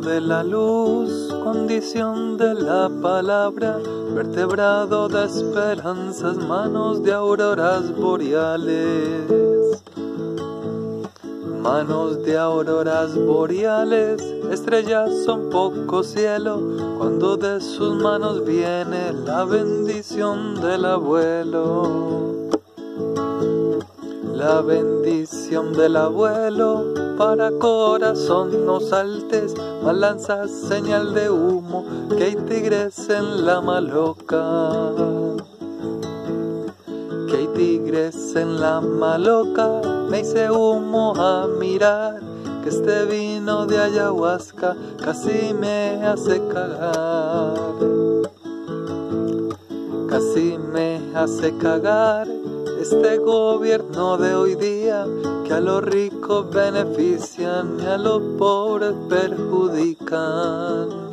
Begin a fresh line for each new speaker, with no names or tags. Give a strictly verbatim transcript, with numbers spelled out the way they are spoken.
de la luz, condición de la palabra, vertebrado de esperanzas, manos de auroras boreales. Manos de auroras boreales, estrellas son poco cielo, cuando de sus manos viene la bendición del abuelo. La bendición del abuelo, para corazón no saltes, mal lanzas señal de humo, que hay tigres en la maloca. Que hay tigres en la maloca, me hice humo a mirar, que este vino de ayahuasca casi me hace cagar. Casi me hace cagar este gobierno de hoy día, que a los ricos benefician y a los pobres perjudican.